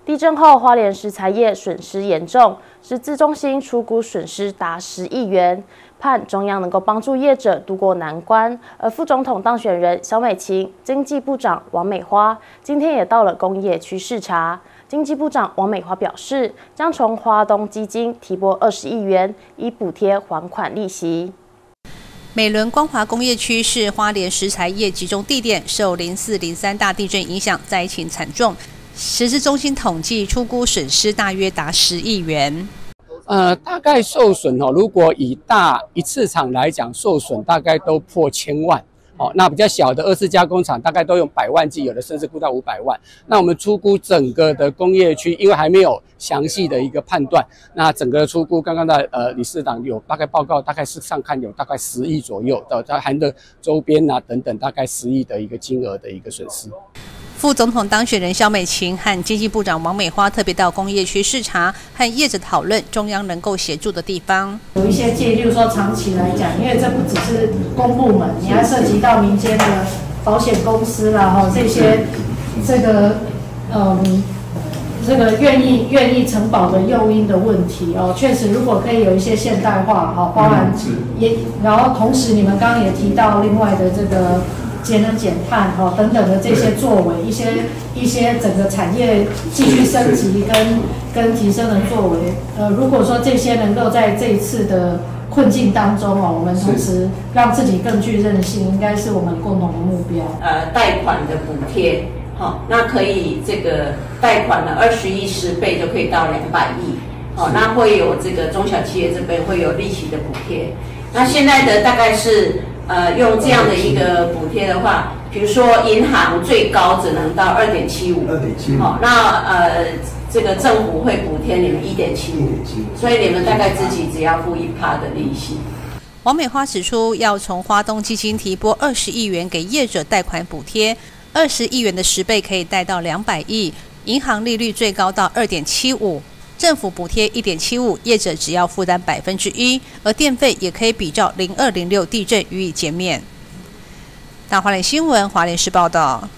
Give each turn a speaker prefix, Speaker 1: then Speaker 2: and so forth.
Speaker 1: 地震后，花莲石材业损失严重，实资中心初估损失达10亿元，盼中央能够帮助业者渡过难关。而副总统当选人萧美琴、经济部长王美花今天也到了工业区视察。经济部长王美花表示，将从花东基金提拨20亿元，以补贴还款利息。
Speaker 2: 美仑光华工业区是花莲石材业集中地点，受04、03大地震影响，灾情惨重。实资中心统计初估损失大约达10亿元。
Speaker 3: 大概受损如果以大一次厂来讲，受损大概都破1000万。那比较小的2次加工厂大概都用100万计，有的甚至估到500万。那我们初估整个的工业区，因为还没有详细的一个判断，那整个初估刚刚的理事长有大概报告，大概是上看有大概10亿左右的，它含的周边等等，大概10亿的一个金额的一个损失。
Speaker 2: 副总统当选人萧美琴和经济部长王美花特别到工业区视察，和业者讨论中央能够协助的地方。
Speaker 4: 有一些建议，例如说长期来讲，因为这不只是公部门，你还涉及到民间的保险公司啦，这些这个愿意承保的诱因的问题确实如果可以有一些现代化包含然后同时你们刚刚也提到另外的这个节能减碳等等的这些作为，一些整个产业继续升级跟提升的作为，如果说这些能够在这一次的困境当中我们同时让自己更具韧性，应该是我们共同的目标。
Speaker 5: 贷款的补贴，那可以这个贷款了20亿10倍就可以到200亿，那会有这个中小企业这边会有利息的补贴。那现在的大概是用这样的一个补贴的话，比如说银行最高只能到2.75，那这个政府会补贴你们1.75，所以你们大概自己只要付1%的利息。
Speaker 2: 王美花指出，要从花东基金提拨20亿元给业者贷款补贴，20亿元的10倍可以贷到200亿，银行利率最高到2.75%。政府补贴1.75%，业者只要负担1%，而电费也可以比照02、06地震予以减免。大花莲新闻，花莲市报道。